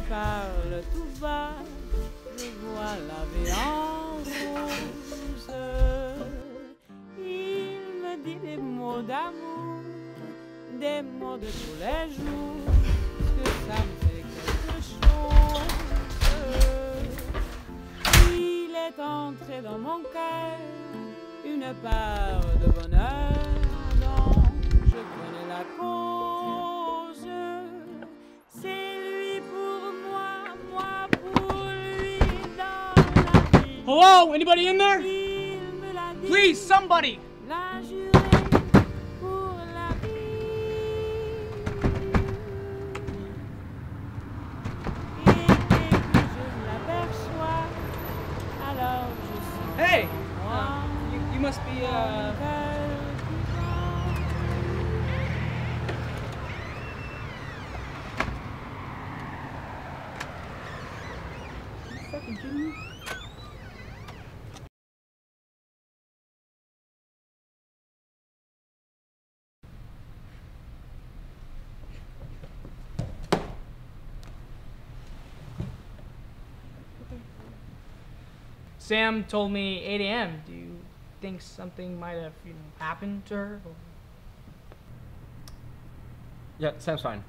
parle tout bas, je vois la vie en rose. Il me dit des mots d'amour, des mots de tous les jours, que ça me fait quelque chose. Il est entré dans mon cœur une part de bonheur dont je connais la cause. C'est lui pour moi, moi pour lui dans la vie. Hello, anybody in there? Il me l'a dit, Please, somebody! l'a juré pour la vie. Et dès que je l'aperçois, alors je suis Hey! moi. You must be, fucking kidding me? Sam told me 8 a.m. Do you think something might have, happened to her? Or... Yeah, Sam's fine.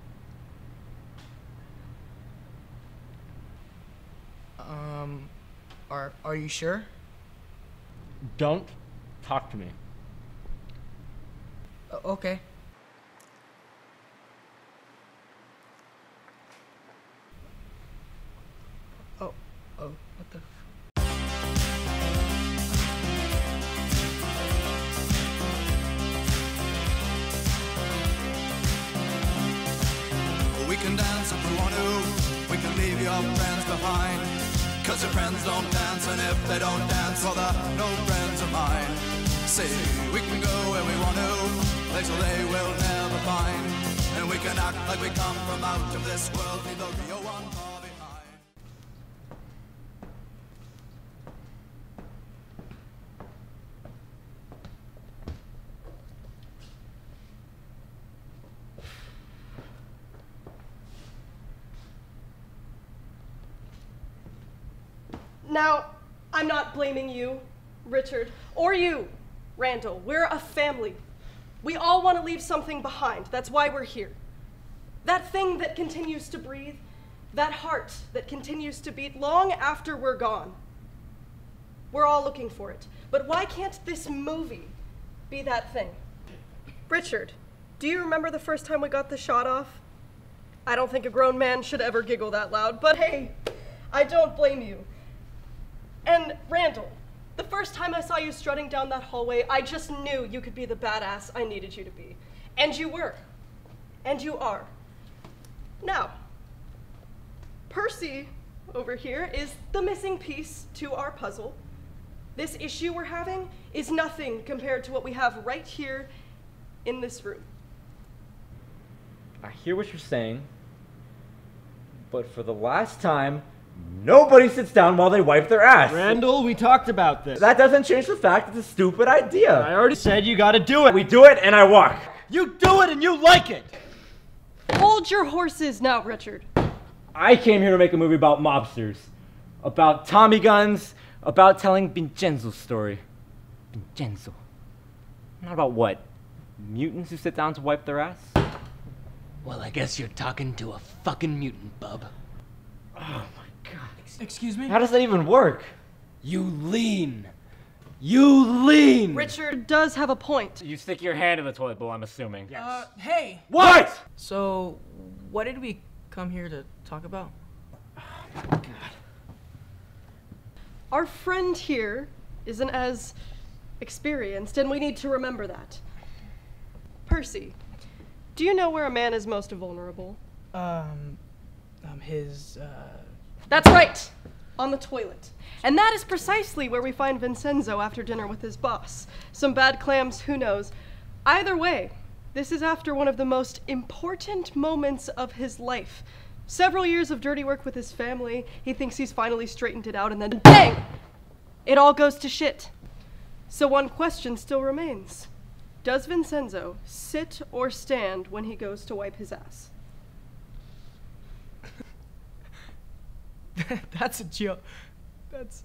Are you sure? Don't talk to me. Okay. Oh, what the... We can dance if we want to, we can leave your friends behind. Cause your friends don't dance, and if they don't dance, well they're no friends of mine. See, we can go where we want to, places they will never find. And we can act like we come from out of this world, leave the real one far behind. Now, I'm not blaming you, Richard, or you, Randall. We're a family. We all want to leave something behind. That's why we're here. That thing that continues to breathe, that heart that continues to beat long after we're gone. We're all looking for it. But why can't this movie be that thing? Richard, do you remember the first time we got the shot off? I don't think a grown man should ever giggle that loud, but hey, I don't blame you. And Randall, the first time I saw you strutting down that hallway, I just knew you could be the badass I needed you to be. And you were. And you are. Now, Percy over here is the missing piece to our puzzle. This issue we're having is nothing compared to what we have right here in this room. I hear what you're saying, but for the last time, nobody sits down while they wipe their ass. Randall, we talked about this. That doesn't change the fact it's a stupid idea. I already said you gotta do it. We do it and I walk. You do it and you like it. Hold your horses now, Richard. I came here to make a movie about mobsters, about Tommy guns, about telling Vincenzo's story. Vincenzo. Not about what? Mutants who sit down to wipe their ass? Well, I guess you're talking to a fucking mutant, bub. Oh my god. Excuse me? How does that even work? You lean. You lean! Richard does have a point. You stick your hand in the toilet bowl, I'm assuming. Yes. Hey! What? So, what did we come here to talk about? Oh my god. Our friend here isn't as experienced, and we need to remember that. Percy, do you know where a man is most vulnerable? That's right! On the toilet. And that is precisely where we find Vincenzo after dinner with his boss. Some bad clams, who knows? Either way, this is after one of the most important moments of his life. Several years of dirty work with his family, he thinks he's finally straightened it out, and then BANG! It all goes to shit. So one question still remains. Does Vincenzo sit or stand when he goes to wipe his ass? That's a joke. That's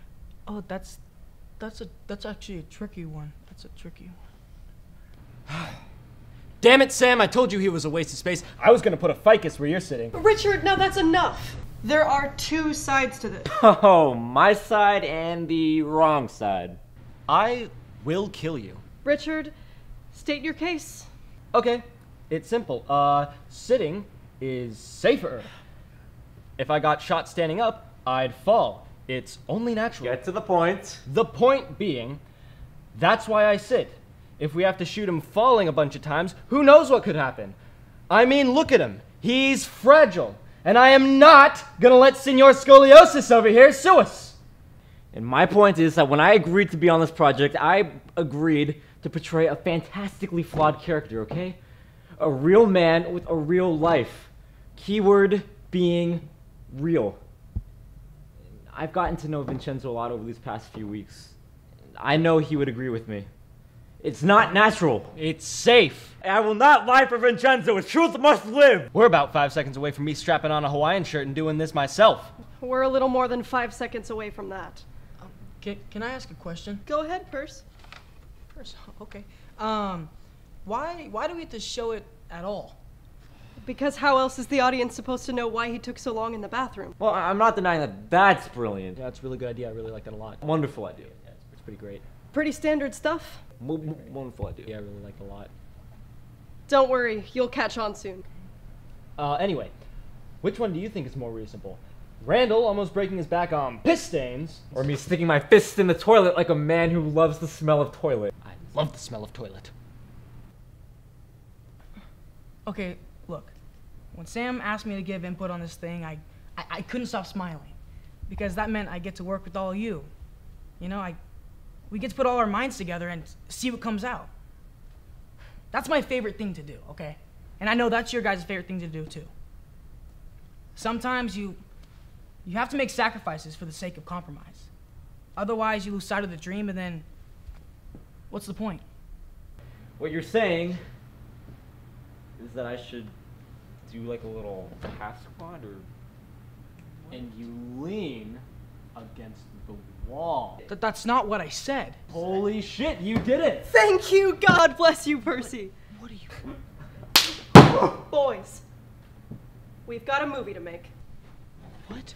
actually a tricky one. That's a tricky one. Damn it, Sam, I told you he was a waste of space. I was gonna put a ficus where you're sitting. Richard, now that's enough. There are two sides to this. Oh, my side and the wrong side. I will kill you. Richard, state your case. Okay, it's simple. Sitting is safer. If I got shot standing up, I'd fall. It's only natural. Get to the point. The point being, that's why I sit. If we have to shoot him falling a bunch of times, who knows what could happen? I mean, look at him. He's fragile. And I am not gonna let Senor Scoliosis over here sue us. And my point is that when I agreed to be on this project, I agreed to portray a fantastically flawed character, okay? A real man with a real life. Keyword being real. I've gotten to know Vincenzo a lot over these past few weeks. I know he would agree with me. It's not natural. It's safe. I will not lie for Vincenzo. His truth must live. We're about 5 seconds away from me strapping on a Hawaiian shirt and doing this myself. We're a little more than 5 seconds away from that. Can I ask a question? Go ahead, Percy. Okay. Why do we have to show it at all? Because how else is the audience supposed to know why he took so long in the bathroom? Well, I'm not denying that that's brilliant. Yeah, it's a really good idea. I really like that a lot. Wonderful idea. Yeah, it's pretty great. Pretty standard stuff. Wonderful idea. Yeah, I really like it a lot. Don't worry, you'll catch on soon. Anyway, which one do you think is more reasonable? Randall almost breaking his back on piss stains, Or me sticking my fist in the toilet like a man who loves the smell of toilet. I love the smell of toilet. Okay, look. When Sam asked me to give input on this thing, I couldn't stop smiling. Because that meant I get to work with all of you. You know, we get to put all our minds together and see what comes out. That's my favorite thing to do, okay? And I know that's your guys' favorite thing to do, too. Sometimes you have to make sacrifices for the sake of compromise. Otherwise, you lose sight of the dream, and then what's the point? What you're saying is that I should do like a little half squat or... And you lean against the wall. That's not what I said. Holy shit, you did it! Thank you, God bless you, Percy. What are you... Boys, we've got a movie to make. What?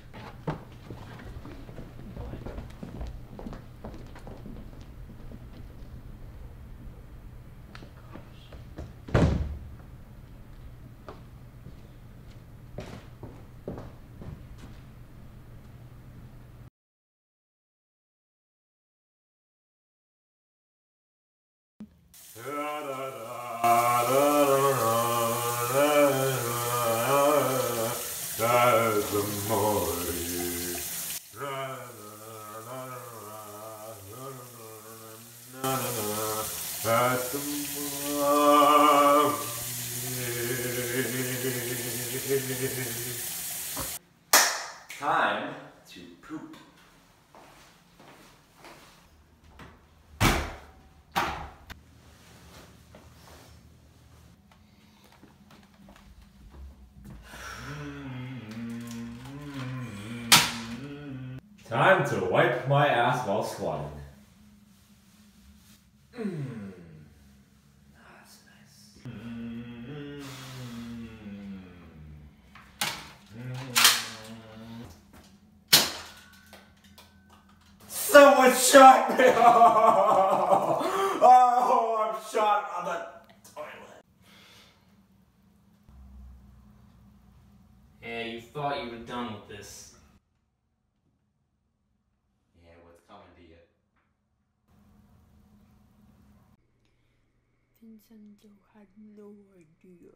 Time to poop. Time to wipe my ass while squatting. That's nice. Someone shot me! Oh, I'm shot on the toilet. Yeah, you thought you were done with this. Yeah, what's coming to you? Vincenzo had no idea.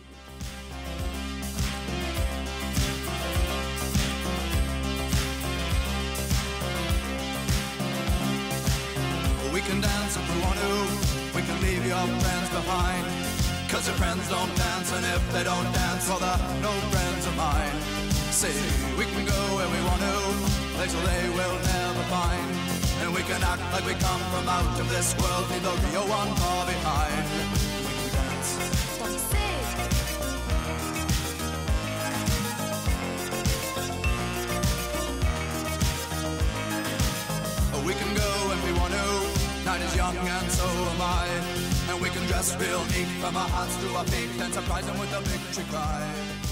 We can dance if we want to, we can leave your friends behind. Cause your friends don't dance, and if they don't dance, well they're no friends of mine. See, we can go where we want to, places they will never find. And we can act like we come from out of this world, leave the real one far behind. We can dance. That's what he said. Night is young and so am I, and we can dress real neat from our hearts to our feet and surprise them with a victory cry.